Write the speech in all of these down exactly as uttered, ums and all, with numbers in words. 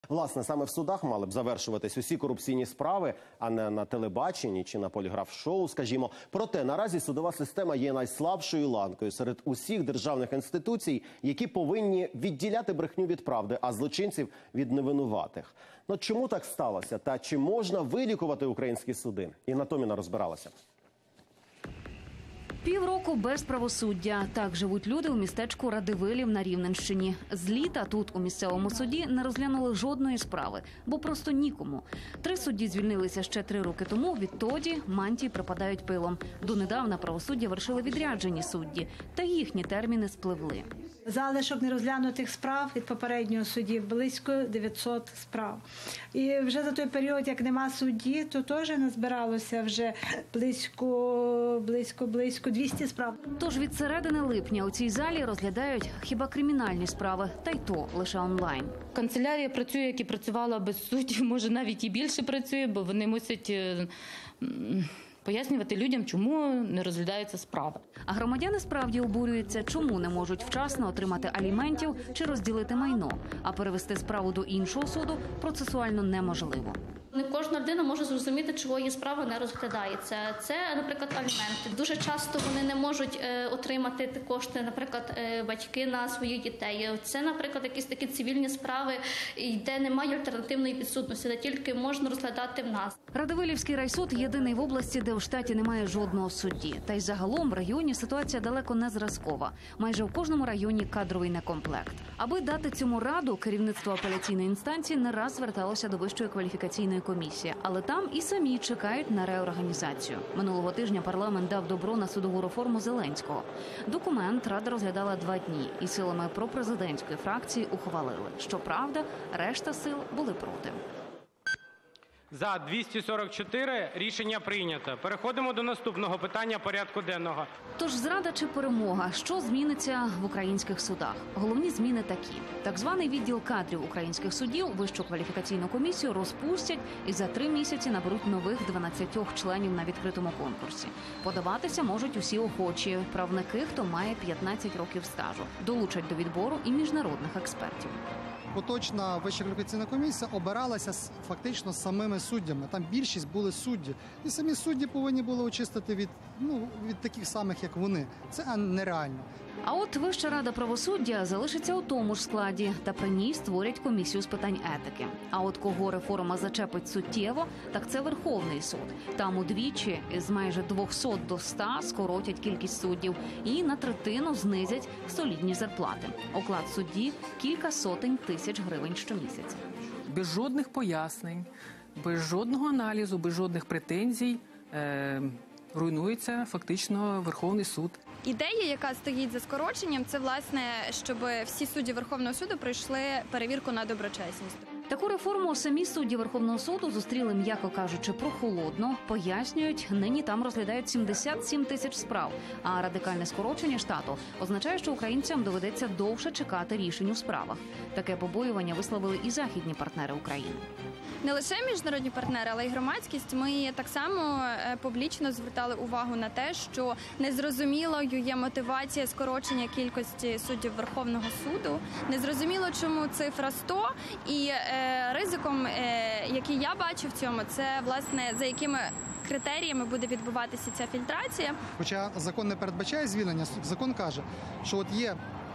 Власне, саме в судах мали б завершуватись усі корупційні справи, а не на телебаченні чи на поліграф-шоу, скажімо. Проте наразі судова система є найслабшою ланкою серед усіх державних інституцій, які повинні відділяти брехню від правди, а злочинців від невинуватих. Ну чому так сталося? Та чи можна вилікувати українські суди? Інна Томіна розбиралася. Півроку без правосуддя. Так живуть люди у містечку Радивилів на Рівненщині. З літа тут, у місцевому суді, не розглянули жодної справи, бо просто нікому. Три судді звільнилися ще три роки тому, відтоді мантії припадають пилом. Донедавна правосуддя вершили відряджені судді, та їхні терміни спливли. Залишок нерозглянутих справ від попереднього судді близько дев'ятсот справ. І вже за той період, як нема судді, то теж назбиралося вже близько, близько, близько двісті справ. Тож від середини липня у цій залі розглядають хіба кримінальні справи, та й то лише онлайн. Канцелярія працює, як і працювала без суддів, може навіть і більше працює, бо вони мусять пояснювати людям, чому не розглядаються справи. А громадяни справді обурюються, чому не можуть вчасно отримати аліментів чи розділити майно, а перевести справу до іншого суду процесуально неможливо. Не кожна людина може зрозуміти, чого її справа не розглядається. Це, наприклад, аліменти. Дуже часто вони не можуть е, отримати ті кошти, наприклад, е, батьки на своїх дітей. Це, наприклад, якісь такі цивільні справи, де немає альтернативної підсудності, де тільки можна розглядати в нас. Радивилівський райсуд – єдиний в області, де у штаті немає жодного судді. Та й загалом в районі ситуація далеко не зразкова. Майже в кожному районі кадровий некомплект. Аби дати цьому раду, керівництво апеляційної інстанції не раз зверталося до Вищої кваліфікаційної комісії. Але там і самі чекають на реорганізацію. Минулого тижня парламент дав добро на судову реформу Зеленського. Документ Рада розглядала два дні і силами пропрезидентської фракції ухвалили. Щоправда, решта сил були проти. За – двісті сорок чотири. Рішення прийнято. Переходимо до наступного питання порядку денного. Тож зрада чи перемога? Що зміниться в українських судах? Головні зміни такі. Так званий відділ кадрів українських судів Вищу кваліфікаційну комісію розпустять і за три місяці наберуть нових дванадцять членів на відкритому конкурсі. Подаватися можуть усі охочі, правники, хто має п'ятнадцять років стажу. Долучать до відбору і міжнародних експертів. Поточна Вища кваліфікаційна комісія обиралася фактично самими суддями. Там більшість були судді. І самі судді повинні були очистити від, ну, від таких самих, як вони. Це нереально. А от Вища рада правосуддя залишиться у тому ж складі, та при ній створять комісію з питань етики. А от кого реформа зачепить суттєво, так це Верховний суд. Там удвічі з майже двохсот до ста скоротять кількість суддів і на третину знизять солідні зарплати. Оклад судді – кілька сотень тисяч гривень щомісяця. Без жодних пояснень, без жодного аналізу, без жодних претензій е- руйнується фактично Верховний суд. Ідея, яка стоїть за скороченням, це, власне, щоб всі судді Верховного суду пройшли перевірку на доброчесність. Таку реформу самі судді Верховного суду зустріли, м'яко кажучи, прохолодно. Пояснюють, нині там розглядають сімдесят сім тисяч справ. А радикальне скорочення штату означає, що українцям доведеться довше чекати рішень у справах. Таке побоювання висловили і західні партнери України. Не лише міжнародні партнери, але й громадськість. Ми так само публічно звертали увагу на те, що незрозумілою є мотивація скорочення кількості суддів Верховного суду. Незрозуміло, чому цифра сто. І е, ризиком, е, який я бачу в цьому, це, власне, за якими критеріями буде відбуватися ця фільтрація. Хоча закон не передбачає звільнення, закон каже, що от є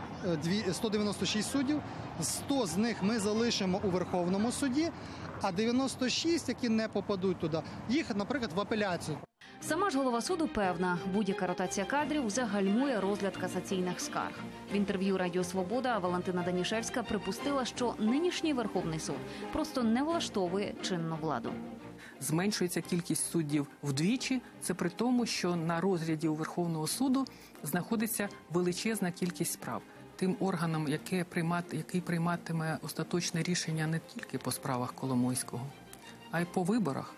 сто дев'яносто шість суддів, сто з них ми залишимо у Верховному суді, а дев'яносто шість, які не попадуть туди, їх, наприклад, в апеляцію. Сама ж голова суду певна, будь-яка ротація кадрів загальмує розгляд касаційних скарг. В інтерв'ю Радіо Свобода Валентина Данішевська припустила, що нинішній Верховний суд просто не влаштовує чинну владу. Зменшується кількість суддів вдвічі. Це при тому, що на розгляді у Верховного суду знаходиться величезна кількість справ. Тим органом, який, приймати, який прийматиме остаточне рішення не тільки по справах Коломойського, а й по виборах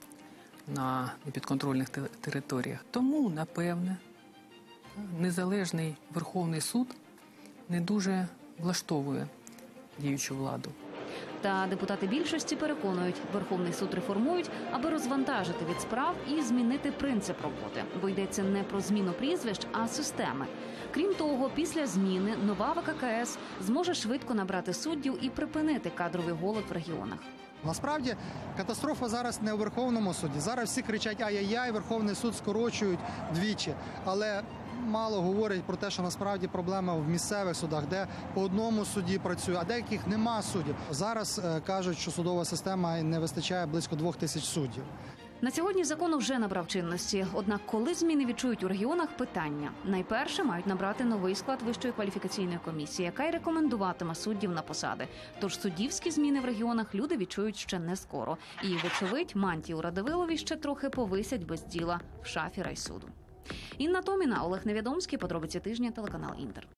на непідконтрольних територіях. Тому, напевне, незалежний Верховний суд не дуже влаштовує діючу владу. Та депутати більшості переконують, Верховний суд реформують, аби розвантажити від справ і змінити принцип роботи. Бо йдеться не про зміну прізвищ, а системи. Крім того, після зміни нова В К К С зможе швидко набрати суддів і припинити кадровий голод в регіонах. Насправді катастрофа зараз не у Верховному суді. Зараз всі кричать ай-яй-яй, Верховний суд скорочують двічі. Але мало говорять про те, що насправді проблема в місцевих судах, де по одному суді працює, а деяких нема суддів. Зараз е, кажуть, що судова система не вистачає близько двох тисяч суддів. На сьогодні закон вже набрав чинності. Однак, коли зміни відчують у регіонах, питання. Найперше мають набрати новий склад Вищої кваліфікаційної комісії, яка й рекомендуватиме суддів на посади. Тож суддівські зміни в регіонах люди відчують ще не скоро. І, вочевидь, мантію Радивилові ще трохи повисять без діла в шафі райсуду. Інна Томіна, Олег Невідомський, подробиці тижня, телеканал Інтер.